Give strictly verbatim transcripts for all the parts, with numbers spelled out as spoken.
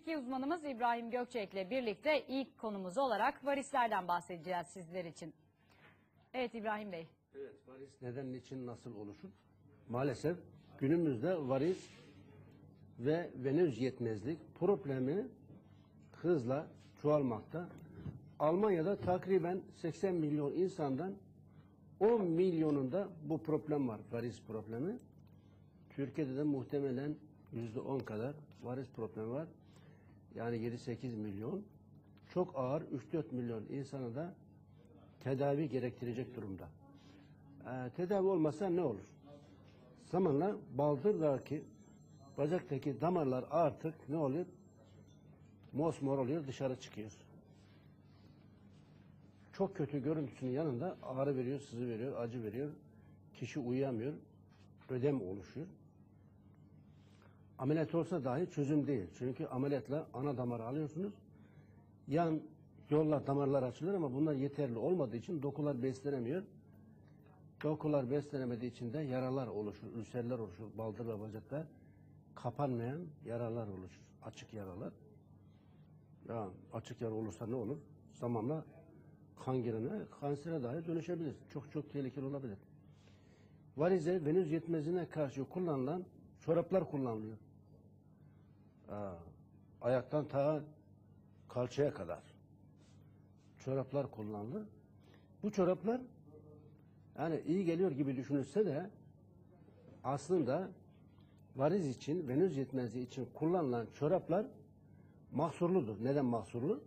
Bitki uzmanımız İbrahim Gökçek ile birlikte ilk konumuz olarak varislerden bahsedeceğiz sizler için. Evet İbrahim Bey. Evet, varis neden, niçin, nasıl oluşur? Maalesef günümüzde varis ve venöz yetmezlik problemi hızla çoğalmakta. Almanya'da takriben seksen milyon insandan on milyonunda bu problem var, varis problemi. Türkiye'de de muhtemelen yüzde on kadar varis problemi var. Yani yedi sekiz milyon. Çok ağır üç dört milyon insanı da tedavi gerektirecek durumda. Ee, tedavi olmasa ne olur? Zamanla baldırdaki, bacaktaki damarlar artık ne oluyor? Mosmor oluyor, dışarı çıkıyor. Çok kötü görüntüsünün yanında ağrı veriyor, sızı veriyor, acı veriyor. Kişi uyuyamıyor, ödem oluşuyor. Ameliyat olsa dahi çözüm değil. Çünkü ameliyatla ana damarı alıyorsunuz. Yan yolla damarlar açılır ama bunlar yeterli olmadığı için dokular beslenemiyor. Dokular beslenemediği için de yaralar oluşur, ülserler oluşur. Baldır ve bacakta kapanmayan yaralar oluşur. Açık yaralar. Ya, açık yara olursa ne olur? Zamanla kangerine, kansere dahi dönüşebilir. Çok çok tehlikeli olabilir. Varize, venöz yetmezliğine karşı kullanılan çoraplar kullanılıyor. Aa, ayaktan ta kalçaya kadar çoraplar kullanılır. Bu çoraplar yani iyi geliyor gibi düşünülse de aslında variz için, venöz yetmezliği için kullanılan çoraplar mahsurludur. Neden mahsurlu?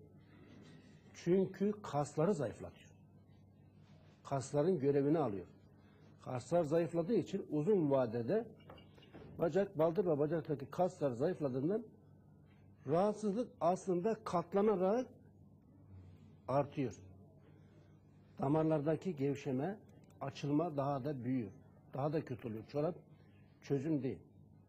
Çünkü kasları zayıflatıyor. Kasların görevini alıyor. Kaslar zayıfladığı için uzun vadede bacak, baldır ve bacaktaki kaslar zayıfladığından rahatsızlık aslında katlanarak artıyor. Damarlardaki gevşeme, açılma daha da büyüyor. Daha da kötü oluyor. Çorap çözüm değil.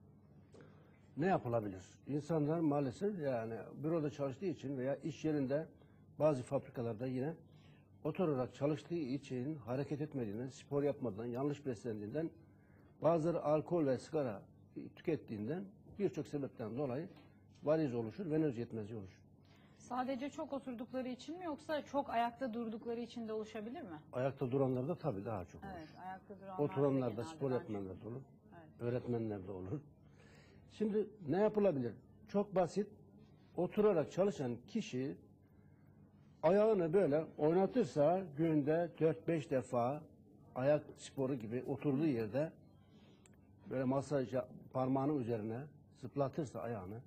Ne yapılabilir? İnsanlar maalesef yani büroda çalıştığı için veya iş yerinde bazı fabrikalarda yine oturarak çalıştığı için hareket etmediğinden, spor yapmadan, yanlış beslendiğinden, bazıları alkol ve sigara tükettiğinden birçok sebepten dolayı variz oluşur, venöz yetmezliği oluşur. Sadece çok oturdukları için mi yoksa çok ayakta durdukları için de oluşabilir mi? Ayakta duranlarda tabii daha çok olur. Evet, ayakta duranlarda Oturanlarda, genelde spor daha yapanlarda olur. Evet. Öğretmenlerde olur. Şimdi ne yapılabilir? Çok basit. Oturarak çalışan kişi ayağını böyle oynatırsa günde dört beş defa ayak sporu gibi oturduğu yerde böyle masaj parmağının üzerine zıplatırsa ayağını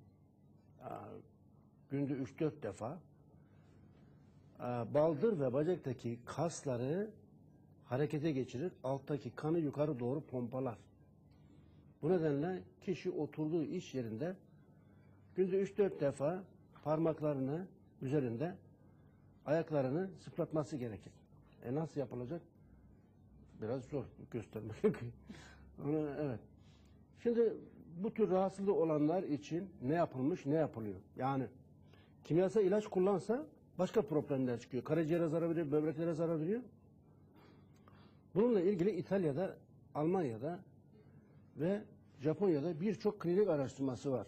günde üç dört defa baldır ve bacaktaki kasları harekete geçirir. Alttaki kanı yukarı doğru pompalar. Bu nedenle kişi oturduğu iş yerinde günde üç dört defa parmaklarını üzerinde ayaklarını zıplatması gerekir. E nasıl yapılacak? Biraz zor göstermek. Onu, evet. Şimdi bu tür rahatsızlığı olanlar için ne yapılmış, ne yapılıyor? Yani kimyasal ilaç kullansa başka problemler çıkıyor. Karaciğere zarar veriyor, böbreklere zarar veriyor. Bununla ilgili İtalya'da, Almanya'da ve Japonya'da birçok klinik araştırması var.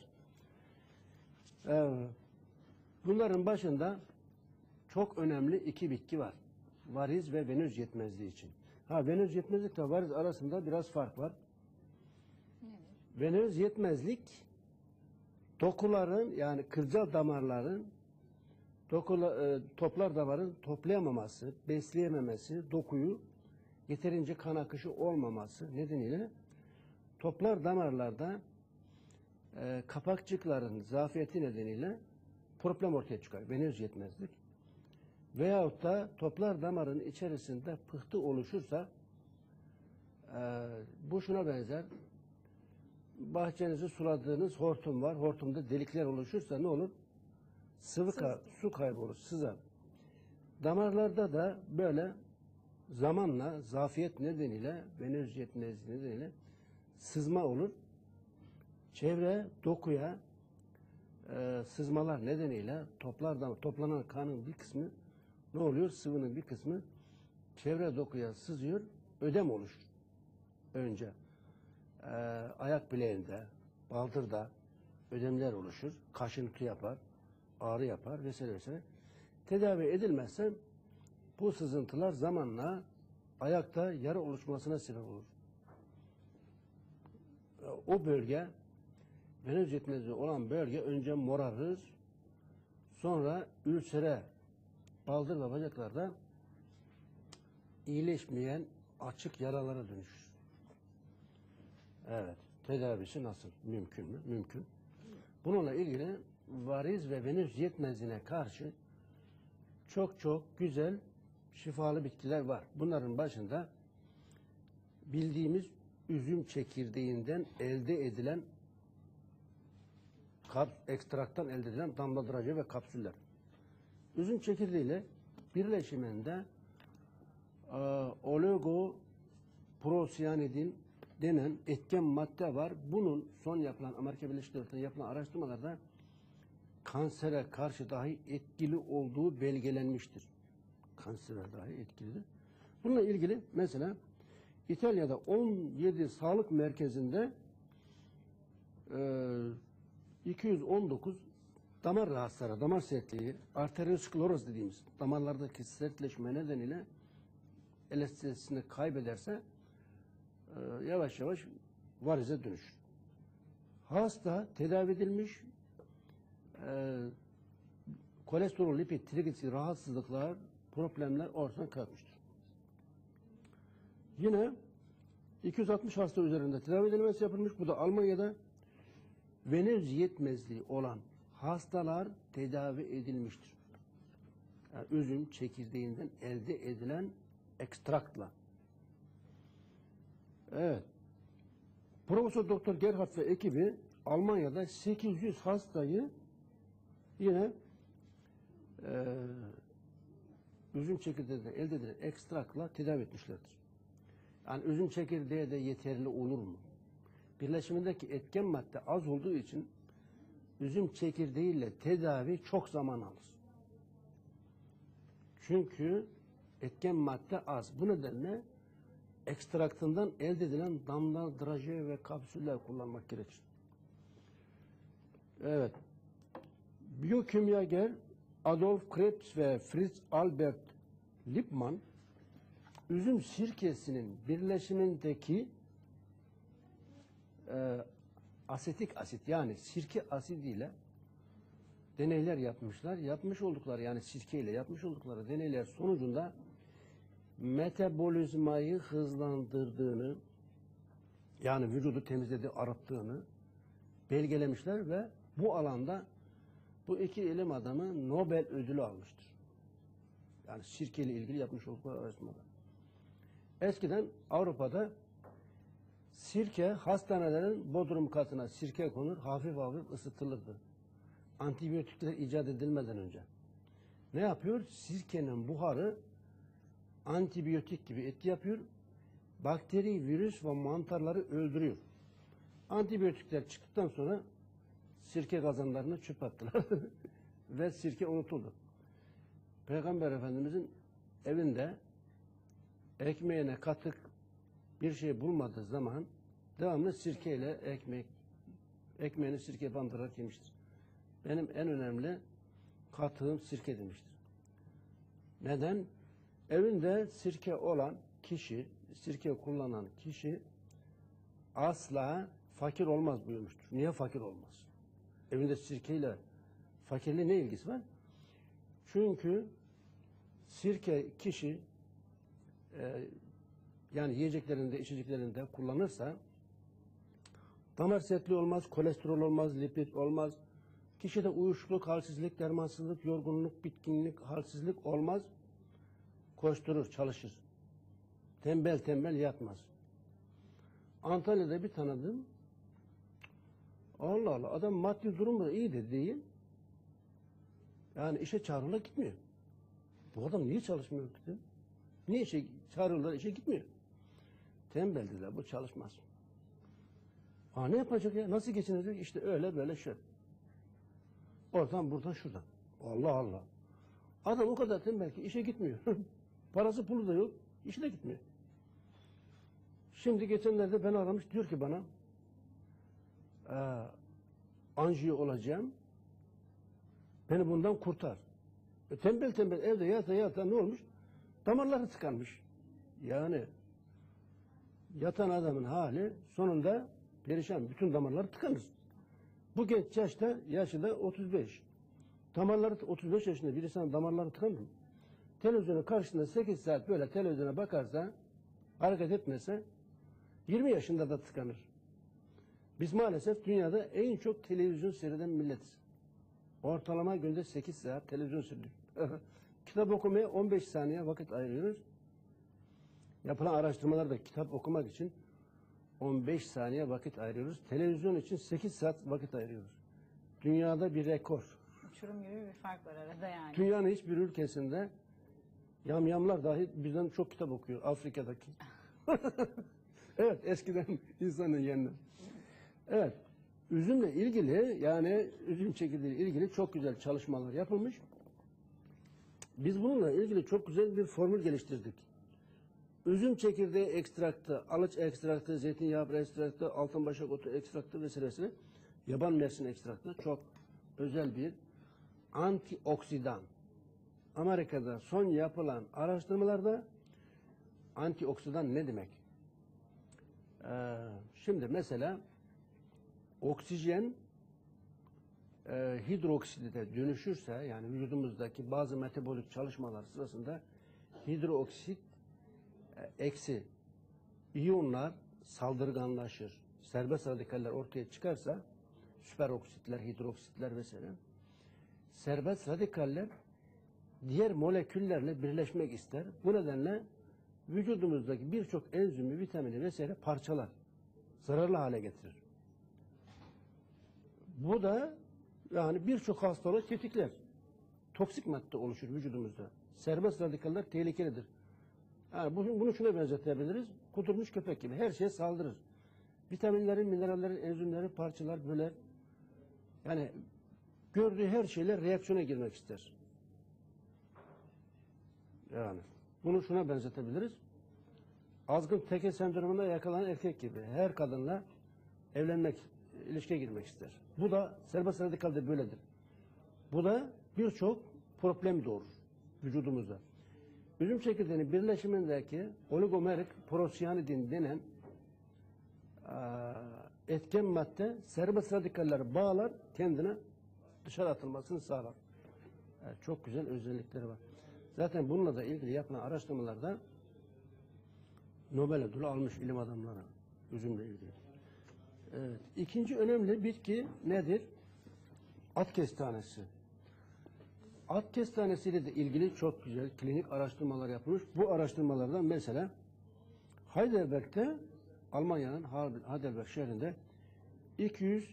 Ee, bunların başında çok önemli iki bitki var. Variz ve venöz yetmezliği için. Ha, venöz yetmezlikle variz arasında biraz fark var. Evet. Venöz yetmezlik dokuların yani kılcal damarların dokula, e, toplar damarın toplayamaması, besleyememesi, dokuyu yeterince kan akışı olmaması nedeniyle toplar damarlarda e, kapakçıkların zafiyeti nedeniyle problem ortaya çıkar. Venöz yetmezlik. Veyahut da toplar damarın içerisinde pıhtı oluşursa e, bu şuna benzer. Bahçenizi suladığınız hortum var. Hortumda delikler oluşursa ne olur? Sıvı ka su kaybolur, sızar. Damarlarda da böyle zamanla zafiyet nedeniyle, venöz yetmezliği nedeniyle sızma olur. Çevre dokuya e, sızmalar nedeniyle toplardan toplanan kanın bir kısmı ne oluyor? Sıvının bir kısmı çevre dokuya sızıyor, ödem oluşur. Önce e, ayak bileğinde, baldırda, ödemler oluşur, kaşıntı yapar, ağrı yapar vesaire vesaire. Tedavi edilmezse bu sızıntılar zamanla ayakta yara oluşmasına sebep olur. O bölge, venöz yetmezliği olan bölge önce morarır, sonra ülsere, baldır ve bacaklarda iyileşmeyen açık yaralara dönüşür. Evet, tedavisi nasıl? Mümkün mü? Mümkün. Bununla ilgili variz ve venöz yetmezliğine karşı çok çok güzel şifalı bitkiler var. Bunların başında bildiğimiz üzüm çekirdeğinden elde edilen kap, ekstraktan elde edilen damladırıcı ve kapsüller. Üzüm çekirdeğiyle birleşiminde e, oligoprosyanidin denen etken madde var. Bunun son yapılan Amerika Birleşik Devletleri'nde yapılan araştırmalarda kansere karşı dahi etkili olduğu belgelenmiştir. Kansere dahi etkilidir. Bununla ilgili mesela İtalya'da on yedi sağlık merkezinde e, iki yüz on dokuz damar rahatsızları, damar sertliği, arterioskleroz dediğimiz damarlardaki sertleşme nedeniyle elastisitesini kaybederse e, yavaş yavaş varize dönüşür. Hasta tedavi edilmiş, e, kolesterol, lipid, trigliserit rahatsızlıklar, problemler ortadan kalkmıştır. Yine iki yüz altmış hasta üzerinde tedavi edilmesi yapılmış. Bu da Almanya'da venöz yetmezliği olan hastalar tedavi edilmiştir. Yani üzüm çekirdeğinden elde edilen ekstraktla. Evet. Profesör Doktor Gerhard ve ekibi Almanya'da sekiz yüz hastayı yine e, üzüm çekirdeğinden elde edilen ekstrakla tedavi etmişlerdir. Yani üzüm çekirdeği de yeterli olur mu? Birleşimindeki etken madde az olduğu için üzüm çekirdeğiyle tedavi çok zaman alır. Çünkü etken madde az. Bu nedenle ekstraktından elde edilen damladırıcı ve kapsüller kullanmak gerekir. Evet. Biyokimyager Adolf Krebs ve Fritz Albert Lippmann üzüm sirkesinin birleşimindeki e, asetik asit yani sirke asidiyle deneyler yapmışlar. Yapmış oldukları yani sirkeyle yapmış oldukları deneyler sonucunda metabolizmayı hızlandırdığını yani vücudu temizlediği, arıttığını belgelemişler ve bu alanda bu iki ilim adamı Nobel ödülü almıştır. Yani sirkeyle ilgili yapmış oldukları araştırmada. Eskiden Avrupa'da sirke hastanelerin bodrum katına sirke konur, hafif hafif ısıtılırdı. Antibiyotikler icat edilmeden önce. Ne yapıyor? Sirkenin buharı antibiyotik gibi etki yapıyor. Bakteri, virüs ve mantarları öldürüyor. Antibiyotikler çıktıktan sonra sirke kazanlarını çöp attılar. Ve sirke unutuldu. Peygamber Efendimizin evinde ekmeğine katık bir şey bulmadığı zaman devamlı sirkeyle ekmek, ekmeğini sirke bandırarak yemiştir. Benim en önemli katığım sirke demiştir. Neden? Evinde sirke olan kişi, sirke kullanan kişi asla fakir olmaz buyurmuştur. Niye fakir olmaz? Evinde sirkeyle fakirliğe ne ilgisi var? Çünkü sirke kişi e, yani yiyeceklerinde, içeceklerinde kullanırsa damar sertliği olmaz, kolesterol olmaz, lipid olmaz. Kişide uyuşukluk, halsizlik, dermansızlık, yorgunluk, bitkinlik, halsizlik olmaz. Koşturur, çalışır. Tembel tembel yatmaz. Antalya'da bir tanıdım. Allah Allah, adam maddi durumu iyi de değil. Yani işe çağrılır gitmiyor. Bu adam niye çalışmıyor dedim. Niye işe çağırıyorlar, işe gitmiyor? Tembel dediler, bu çalışmaz. Ha ne yapacak ya? Nasıl geçinecek? İşte öyle böyle şöyle. Oradan buradan şuradan. Allah Allah. Adam o kadar tembel ki işe gitmiyor. Parası pulu da yok, işe de gitmiyor. Şimdi geçenlerde beni aramış, diyor ki bana anjiyo olacağım. Beni bundan kurtar. E, tembel tembel evde yata yata ne olmuş? Damarları tıkanmış. Yani yatan adamın hali sonunda perişan. Bütün damarları tıkanır. Bu genç yaşta, yaşı da otuz beş. Damarları, otuz beş yaşında bir insan damarları tıkanır mı? Televizyonun karşısında sekiz saat böyle televizyona bakarsa, hareket etmese yirmi yaşında da tıkanır. Biz maalesef dünyada en çok televizyon seyreden milletiz. Ortalama günde sekiz saat televizyon seyrediyoruz. Kitap okumaya on beş saniye vakit ayırıyoruz. Yapılan araştırmalarda kitap okumak için on beş saniye vakit ayırıyoruz. Televizyon için sekiz saat vakit ayırıyoruz. Dünyada bir rekor. Uçurum gibi bir fark var arada yani. Dünyanın hiçbir ülkesinde yamyamlar dahi bizden çok kitap okuyor Afrika'daki. Evet, eskiden insanın yerine. Evet, üzümle ilgili, yani üzüm çekirdeği ile ilgili çok güzel çalışmalar yapılmış. Biz bununla ilgili çok güzel bir formül geliştirdik. Üzüm çekirdeği ekstraktı, alıç ekstraktı, zeytinyağı ekstraktı, altınbaşak otu ekstraktı vesairesi, yaban mersini ekstraktı. Çok özel bir antioksidan. Amerika'da son yapılan araştırmalarda antioksidan ne demek? Ee, şimdi mesela oksijen e, hidrokside dönüşürse, yani vücudumuzdaki bazı metabolik çalışmalar sırasında hidroksit e, eksi iyonlar saldırganlaşır. Serbest radikaller ortaya çıkarsa, süperoksitler, hidroksitler vesaire, serbest radikaller diğer moleküllerle birleşmek ister. Bu nedenle vücudumuzdaki birçok enzimi, vitamini vesaire parçalar. Zararlı hale getirir. Bu da yani birçok hastalığı tetikler. Toksik madde oluşur vücudumuzda. Serbest radikaller tehlikelidir. Yani bunu, bunu şuna benzetebiliriz. Kudurmuş köpek gibi her şeye saldırır. Vitaminlerin, minerallerin, enzimlerin parçalar, böler. Yani gördüğü her şeyle reaksiyona girmek ister. Yani bunu şuna benzetebiliriz. Azgın teke sendromuna yakalanan erkek gibi. Her kadınla evlenmek, ilişkiye girmek ister. Bu da serbest radikalde böyledir. Bu da birçok problem doğurur vücudumuzda. Üzüm çekirdeğinin birleşimindeki oligomerik prosyanidin denen etken madde serbest radikalleri bağlar, kendine dışarı atılmasını sağlar. Yani çok güzel özellikleri var. Zaten bununla da ilgili yapılan araştırmalarda Nobel ödülü almış ilim adamları üzümle ilgili. Evet. İkinci önemli bitki nedir? At kestanesi. At kestanesiyle de ilgili çok güzel klinik araştırmalar yapılmış. Bu araştırmalardan mesela Heidelberg'te, Almanya'nın Heidelberg şehrinde iki yüz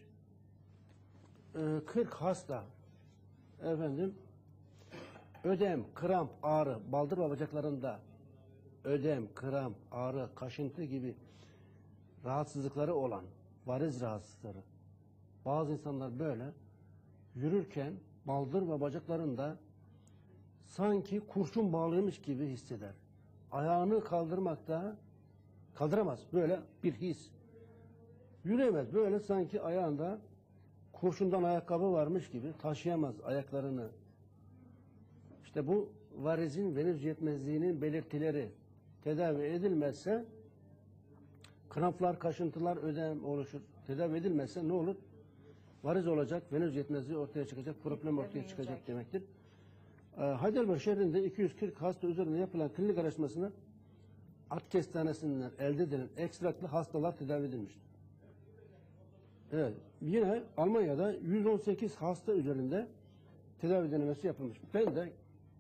kırk hasta efendim ödem, kramp, ağrı, baldır ve bacaklarında ödem, kramp, ağrı, kaşıntı gibi rahatsızlıkları olan variz rahatsızlıkları. Bazı insanlar böyle yürürken baldır ve bacaklarında sanki kurşun bağlıymış gibi hisseder. Ayağını kaldırmakta kaldıramaz. Böyle bir his. Yürüyemez. Böyle sanki ayağında kurşundan ayakkabı varmış gibi taşıyamaz ayaklarını. İşte bu varizin venöz yetmezliğinin belirtileri tedavi edilmezse kramplar, kaşıntılar, ödem oluşur. Tedavi edilmezse ne olur? Variz olacak, venöz yetmezliği ortaya çıkacak, problem ortaya çıkacak demektir. Heidelberg şehrinde iki yüz kırk hasta üzerinde yapılan klinik araştırmasında at kestanesinden elde edilen ekstraklı hastalar tedavi edilmiştir. Evet, yine Almanya'da yüz on sekiz hasta üzerinde tedavi denemesi yapılmış. Ben de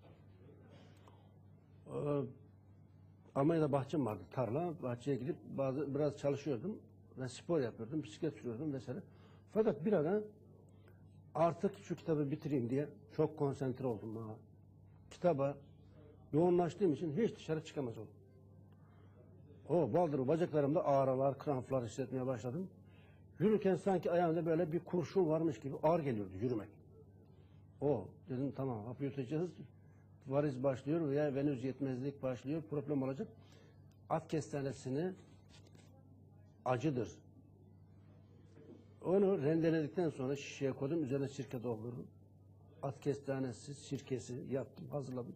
e, Almanya'da bahçem vardı, tarla, bahçeye gidip bazı biraz çalışıyordum ve spor yapıyordum, bisiklet sürüyordum vesaire. Fakat bir ara artık şu kitabı bitireyim diye çok konsantre oldum. Ha. Kitaba yoğunlaştığım için hiç dışarı çıkamaz oldum. O baldır bacaklarımda ağrılar, kramplar hissetmeye başladım. Yürürken sanki ayağımda böyle bir kurşun varmış gibi ağır geliyordu yürümek. O dedim tamam hapı yutacağız. Variz başlıyor veya venöz yetmezlik başlıyor. Problem olacak. At kestanesini acıdır. Onu rendeledikten sonra şişeye koydum. Üzerine sirke doldurdum. At kestanesi, sirkesi yaptım, hazırladım.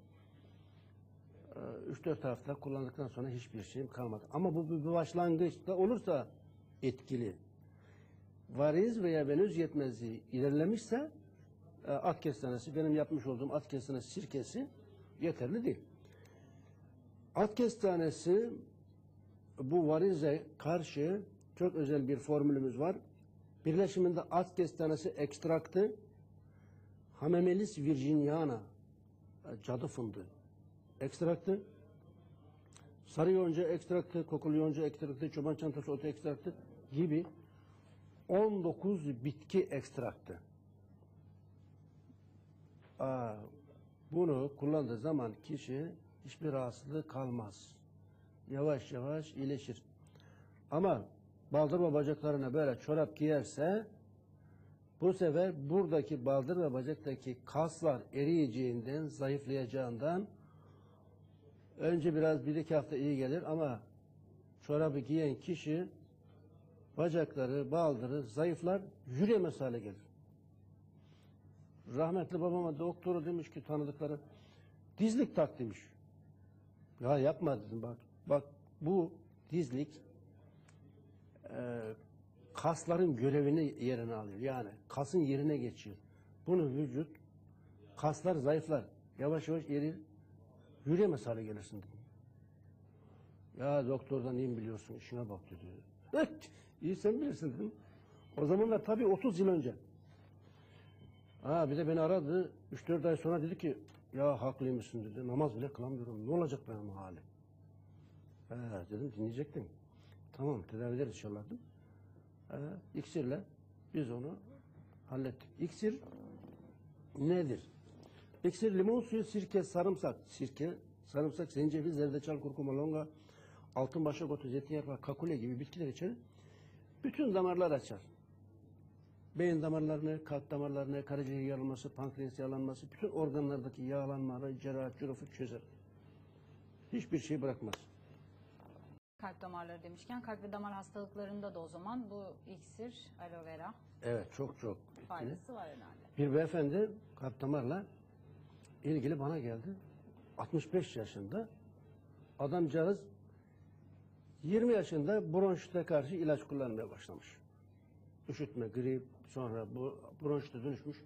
üç dört hafta kullandıktan sonra hiçbir şeyim kalmadı. Ama bu bir başlangıçta olursa etkili. Variz veya venöz yetmezliği ilerlemişse e, at kestanesi, benim yapmış olduğum at kestanesi sirkesi yeterli değil. At kestanesi bu varize karşı çok özel bir formülümüz var. Birleşiminde at kestanesi ekstraktı, Hamamelis virginiana, cadı fındığı ekstraktı, sarı yonca ekstraktı, kokulu yonca ekstraktı, çoban çantası otu ekstraktı gibi on dokuz bitki ekstraktı. Aa, bunu kullandığı zaman kişi hiçbir rahatsızlığı kalmaz. Yavaş yavaş iyileşir. Ama baldır ve bacaklarına böyle çorap giyerse bu sefer buradaki baldır ve bacaktaki kaslar eriyeceğinden, zayıflayacağından önce biraz bir iki hafta iyi gelir ama çorabı giyen kişi bacakları, baldırı zayıflar, yürüyemez hale gelir. Rahmetli babama doktoru demiş ki tanıdıkları dizlik tak demiş. Ya yapma dedim bak. Bak bu dizlik e, kasların görevini yerine alıyor. Yani kasın yerine geçiyor. Bunu vücut, kaslar zayıflar. Yavaş yavaş erir, yürüyemez hale gelirsin dedim. Ya doktordan iyi mi biliyorsun, işine bak dedi. İyi sen bilirsin dedim. O zamanlar tabii otuz yıl önce. Ha bir de beni aradı. üç dört ay sonra dedi ki ya haklıymışsın dedi. Namaz bile kılamıyorum. Ne olacak benim halim? He, dedim dinleyecektim. Tamam tedavi ederiz inşallah dedim. He, iksirle biz onu hallettik. İksir nedir? İksir limon suyu, sirke, sarımsak. Sirke, sarımsak, zencefil, zerdeçal, kurkuma, longa, altınbaşak otu, zeytinyağı, kakule gibi bitkiler içerir. Bütün damarlar açar. Beyin damarlarını, kalp damarlarını, karaciğer yağlanması, pankreas yağlanması, bütün organlardaki yağlanmaları, cerrahat, cürufut çözer. Hiçbir şey bırakmaz. Kalp damarları demişken kalp ve damar hastalıklarında da o zaman bu iksir, aloe vera Evet, çok çok faydası var herhalde. Bir beyefendi kalp damarla ilgili bana geldi. altmış beş yaşında. Adamcağız yirmi yaşında bronşite karşı ilaç kullanmaya başlamış. Üşütme, grip, sonra bu bronşite dönüşmüş.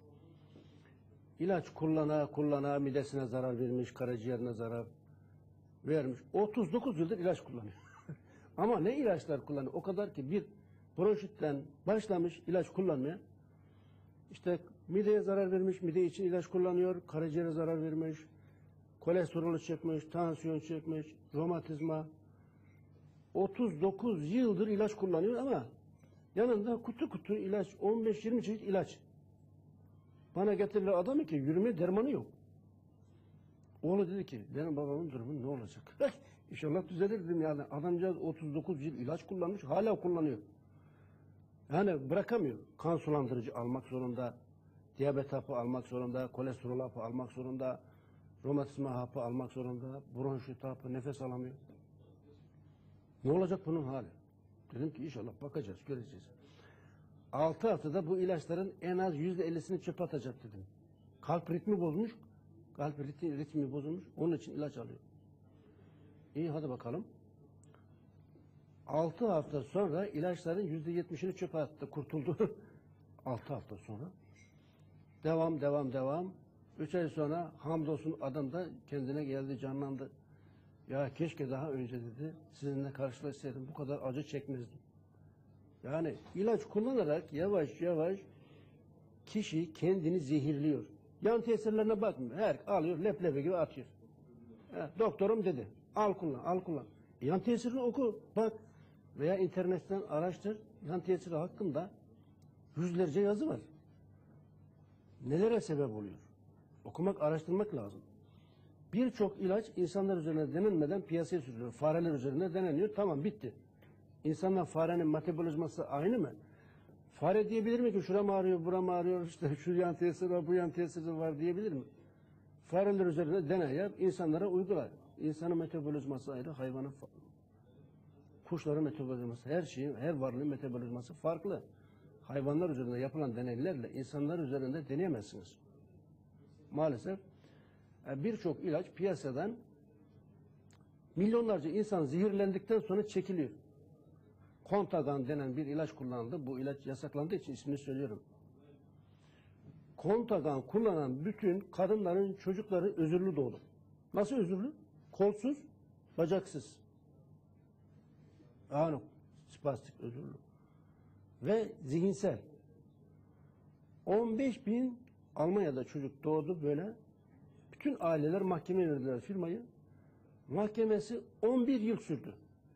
İlaç kullana kullana midesine zarar vermiş, karaciğerine zarar vermiş. otuz dokuz yıldır ilaç kullanıyor. Ama ne ilaçlar kullanıyor? O kadar ki bir bronşitten başlamış ilaç kullanmaya. İşte mideye zarar vermiş, mide için ilaç kullanıyor, karaciğere zarar vermiş, kolesterolü çekmiş, tansiyon çekmiş, romatizma. otuz dokuz yıldır ilaç kullanıyor ama yanında kutu kutu ilaç, on beş yirmi çeşit ilaç. Bana getirilen adam ki yürüme dermanı yok. Oğlu dedi ki benim babamın durumu ne olacak? İnşallah düzelir dedim yani. Adamcağız otuz dokuz yıl ilaç kullanmış, hala kullanıyor. Yani bırakamıyor. Kan sulandırıcı almak zorunda, diyabet hapı almak zorunda, kolesterol hapı almak zorunda, romatizma hapı almak zorunda, bronşit hapı, nefes alamıyor. Ne olacak bunun hali? Dedim ki inşallah bakacağız, göreceğiz. Altı haftada bu ilaçların en az yüzde ellisini çöpe atacak dedim. Kalp ritmi bozmuş, kalp ritmi, ritmi bozulmuş, onun için ilaç alıyor. İyi hadi bakalım. Altı hafta sonra ilaçların yüzde yetmişini çöpe attı, kurtuldu. Altı hafta sonra. Devam, devam, devam. Üç ay sonra hamdolsun adam da kendine geldi, canlandı. Ya keşke daha önce dedi, sizinle karşılaşsaydım, bu kadar acı çekmezdim. Yani ilaç kullanarak yavaş yavaş kişi kendini zehirliyor. Yan tesirlerine bakmıyor. Her alıyor, leblebi gibi atıyor. Ha, doktorum dedi, al kullan, al kullan. Yan tesirini oku, bak. Veya internetten araştır, yan tesiri hakkında yüzlerce yazı var. Nelere sebep oluyor? Okumak, araştırmak lazım. Birçok ilaç insanlar üzerine denenmeden piyasaya sürülüyor. Fareler üzerine deneniyor, tamam bitti. İnsanla farenin metabolizması aynı mı? Fare diyebilir mi ki şuram ağrıyor, buram ağrıyor, işte şu yan tesiri var, bu yan tesiri var diyebilir mi? Fareler üzerine deney yap, insanlara uygular. İnsanın metabolizması ayrı, hayvanın kuşların metabolizması, her şeyin, her varlığın metabolizması farklı. hayvanlar üzerinde yapılan deneylerle insanlar üzerinde deneyemezsiniz. Maalesef e, birçok ilaç piyasadan milyonlarca insan zehirlendikten sonra çekiliyor. Kontagan denen bir ilaç kullanıldı. Bu ilaç yasaklandığı için ismini söylüyorum. Kontagan kullanan bütün kadınların çocukları özürlü doğdu. Nasıl özürlü? Kolsuz, bacaksız. Yani spastik özürlü. Ve zihinsel. on beş bin Almanya'da çocuk doğdu böyle. Bütün aileler mahkemeye verdiler firmayı. Mahkemesi on bir yıl sürdü.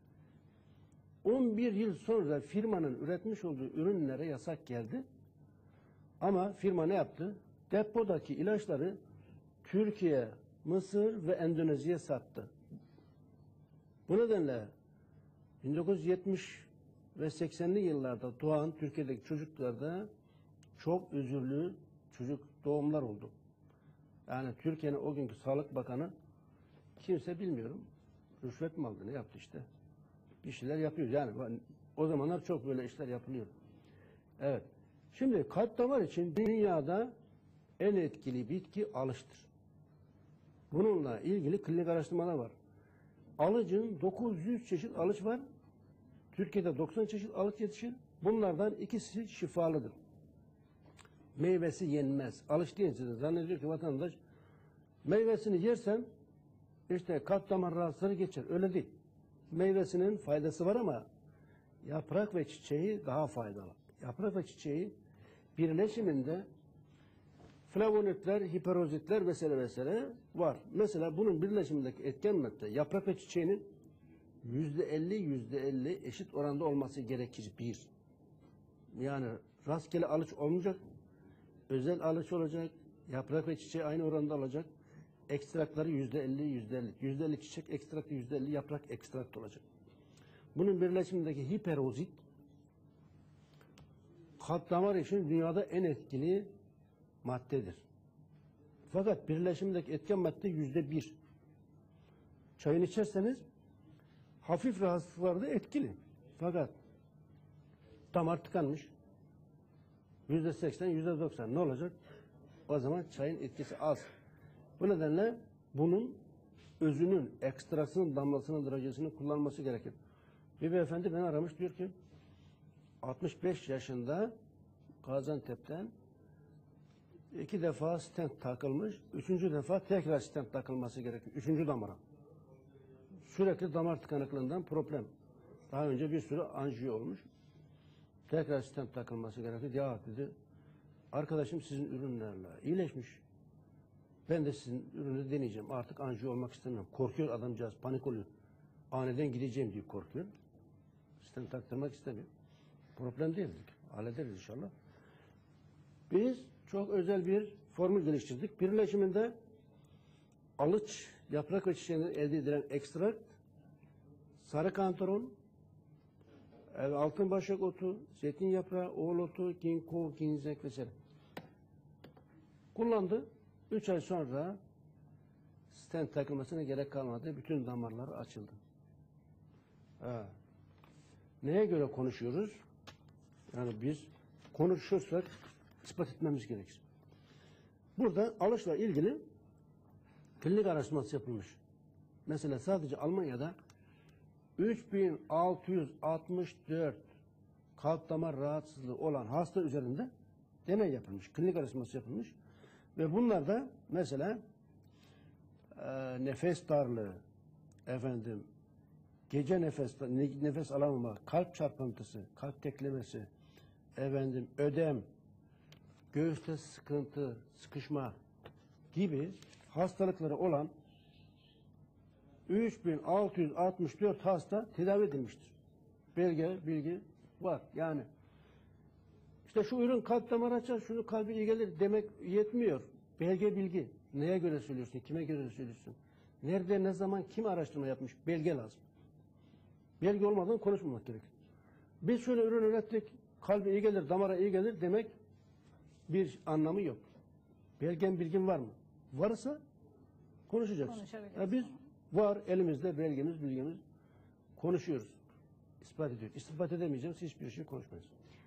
on bir yıl sonra firmanın üretmiş olduğu ürünlere yasak geldi. Ama firma ne yaptı? Depodaki ilaçları Türkiye, Mısır ve Endonezya'ya sattı. Bu nedenle bin dokuz yüz yetmiş ve seksenli yıllarda doğan Türkiye'deki çocuklarda çok özürlü çocuk doğumlar oldu. Yani Türkiye'nin o günkü Sağlık Bakanı kimse bilmiyorum. Rüşvet mi aldı, ne yaptı işte. Bir şeyler yapıyor. Yani o zamanlar çok böyle işler yapılıyor. Evet. Şimdi kalp damar için dünyada en etkili bitki alıştır. Bununla ilgili klinik araştırmalar var. Alıcın dokuz yüz çeşit alış var. Türkiye'de doksan çeşit alıç yetişir. Bunlardan ikisi şifalıdır. Meyvesi yenmez. Alış deyince zannediyor ki vatandaş meyvesini yersen işte kalp damar rahatsızlığı geçer. Öyle değil. Meyvesinin faydası var ama yaprak ve çiçeği daha faydalı. Yaprak ve çiçeği birleşiminde flavonoidler, hiperozitler vesaire vesaire var. Mesela bunun birleşimindeki etken madde yaprak ve çiçeğinin yüzde elli yüzde elli eşit oranda olması gerekir. Bir. Yani rastgele alıç olmayacak. Özel alıç olacak. Yaprak ve çiçeği aynı oranda olacak. Ekstrakları yüzde elli yüzde elli. yüzde elli çiçek ekstraktı, yüzde elli yaprak ekstrakt olacak. Bunun birleşimindeki hiperozit kalp damar için dünyada en etkili maddedir. Fakat birleşimdeki etken madde yüzde bir. Çayını içerseniz hafif rahatsızlıklarda etkili. Fakat damar tıkanmış. Yüzde seksen, yüzde doksan ne olacak? O zaman çayın etkisi az. Bu nedenle bunun özünün, ekstrasının, damlasının, derecesini kullanması gerekir. Bir beyefendi beni aramış, diyor ki altmış beş yaşında Gaziantep'ten iki defa stent takılmış, üçüncü defa tekrar stent takılması gerekiyor. Üçüncü damara. Sürekli damar tıkanıklığından problem. Daha önce bir sürü anjiyo olmuş. Tekrar stent takılması gerekiyor. Ya dedi, arkadaşım sizin ürünlerle iyileşmiş. Ben de sizin ürünü deneyeceğim. Artık anjiyo olmak istemiyorum. Korkuyor adamcağız, panik oluyor. Aniden gideceğim diye korkuyor. Stent taktırmak istemiyor. Problem değil. Hallederiz inşallah. Biz çok özel bir formül geliştirdik. Birleşiminde alıç, yaprak ve çiçeğinden elde edilen ekstrakt, sarı kantaron, altın başak otu, zeytin yaprağı, oğul otu, ginkgo, ginzek vesaire. Kullandı. Üç ay sonra stent takılmasına gerek kalmadı. Bütün damarlar açıldı. Ha. Neye göre konuşuyoruz? Yani biz konuşursak ispat etmemiz gerekir. Burada alışla ilgili klinik araştırması yapılmış. Mesela sadece Almanya'da üç bin altı yüz altmış dört kalp damar rahatsızlığı olan hasta üzerinde deney yapılmış. Klinik araştırması yapılmış. Ve bunlarda mesela e, nefes darlığı, efendim, gece nefes nefes alamama, kalp çarpıntısı, kalp teklemesi, efendim, ödem, göğüste sıkıntı, sıkışma gibi hastalıkları olan üç bin altı yüz altmış dört hasta tedavi edilmiştir. Belge, bilgi var. Yani işte şu ürün kalp damarı açar, şunu kalbi iyi gelir demek yetmiyor. Belge, bilgi. Neye göre söylüyorsun, kime göre söylüyorsun? Nerede, ne zaman, kim araştırma yapmış? Belge lazım. Belge olmadan konuşmamak gerekir. Biz şöyle ürün ürettik, kalbe iyi gelir, damara iyi gelir demek bir anlamı yok. Belgen, bilgin var mı? Varsa konuşacaksın. Ya biz var, elimizde belgemiz, bilgimiz, konuşuyoruz. İspat ediyoruz. İspat edemeyeceğimiz hiçbir şey konuşmayız.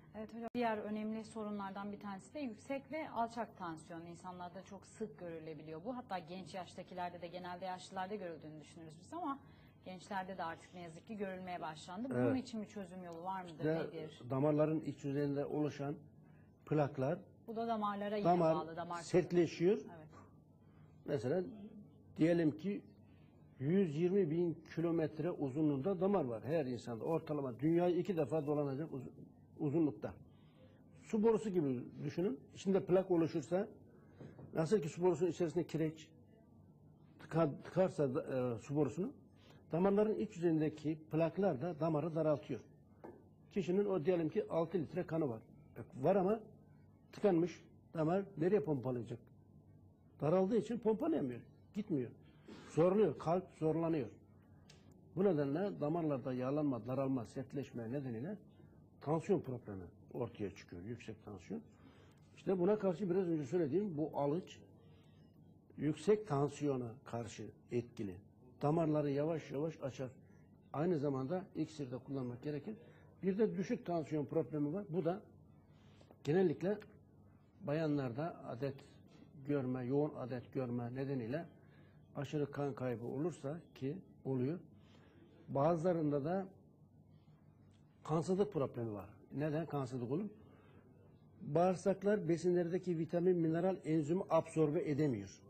Evet hocam, diğer önemli sorunlardan bir tanesi de yüksek ve alçak tansiyon. İnsanlarda çok sık görülebiliyor bu. Hatta genç yaştakilerde de, genelde yaşlılarda görüldüğünü düşünürüz biz ama gençlerde de artık ne yazık ki görülmeye başlandı. Bunun Evet. için bir çözüm yolu var mıdır, Ve nedir? damarların iç yüzeyinde oluşan plaklar, Bu da damarlara yine damar bağlı. Damar sertleşiyor. Evet. Mesela diyelim ki yüz yirmi bin kilometre uzunluğunda damar var her insanda. Ortalama dünyayı iki defa dolanacak uz- uzunlukta. Su borusu gibi düşünün. İçinde plak oluşursa, nasıl ki su borusunun içerisinde kireç tıka- tıkarsa da, e, su borusunu, damarların iç yüzeyindeki plaklar da damarı daraltıyor. Kişinin o diyelim ki altı litre kanı var. E, Var ama tıkanmış. Damar nereye pompalayacak? Daraldığı için pompalayamıyor. Gitmiyor. Zorluyor. Kalp zorlanıyor. Bu nedenle damarlarda yağlanma, daralma, sertleşme nedeniyle tansiyon problemi ortaya çıkıyor. Yüksek tansiyon. İşte buna karşı biraz önce söylediğim bu alıç yüksek tansiyona karşı etkili. Damarları yavaş yavaş açar. Aynı zamanda iksir de kullanmak gerekir. Bir de düşük tansiyon problemi var. Bu da genellikle bayanlarda adet görme, yoğun adet görme nedeniyle aşırı kan kaybı olursa, ki oluyor, bazılarında da kansızlık problemi var. Neden kansızlık olur? Bağırsaklar besinlerdeki vitamin, mineral, enzimi absorbe edemiyor.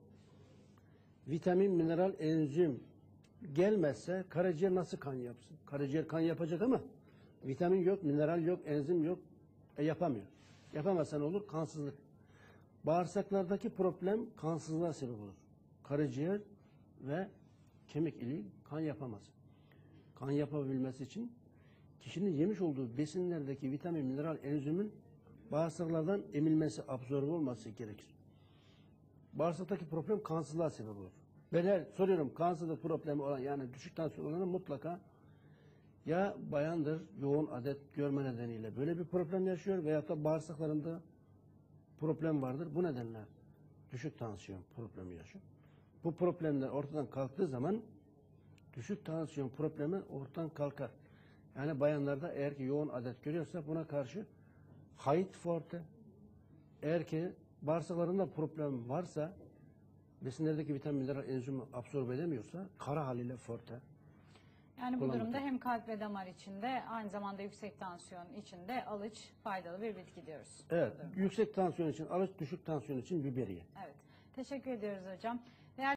Vitamin, mineral, enzim gelmezse karaciğer nasıl kan yapsın? Karaciğer kan yapacak ama vitamin yok, mineral yok, enzim yok. E yapamıyor. Yapamazsa ne olur? Kansızlık. Bağırsaklardaki problem kansızlığa sebep olur. Karaciğer ve kemik iliği kan yapamaz. Kan yapabilmesi için kişinin yemiş olduğu besinlerdeki vitamin, mineral, enzimin bağırsaklardan emilmesi, absorbe olması gerekir. Bağırsaktaki problem kansızlığa sebep olur. Ben her soruyorum, kansızlık problemi olan, yani düşük tansiyon olanı mutlaka ya bayandır, yoğun adet görme nedeniyle böyle bir problem yaşıyor veyahut da bağırsaklarında problem vardır. Bu nedenle düşük tansiyon problemi yaşıyor. Bu problemler ortadan kalktığı zaman düşük tansiyon problemi ortadan kalkar. Yani bayanlarda eğer ki yoğun adet görüyorsa buna karşı Hayt Forte, eğer ki bağırsaklarında problem varsa, besinlerdeki vitamin, mineral, enzimi absorbe edemiyorsa kara haliyle Forte. Yani bu kullanmak durumda gerekir. hem kalp ve damar içinde, aynı zamanda yüksek tansiyon içinde alıç faydalı bir bitki diyoruz. Evet, Bu durumda. yüksek tansiyon için alıç, düşük tansiyon için biberiye. Evet. Teşekkür ediyoruz hocam.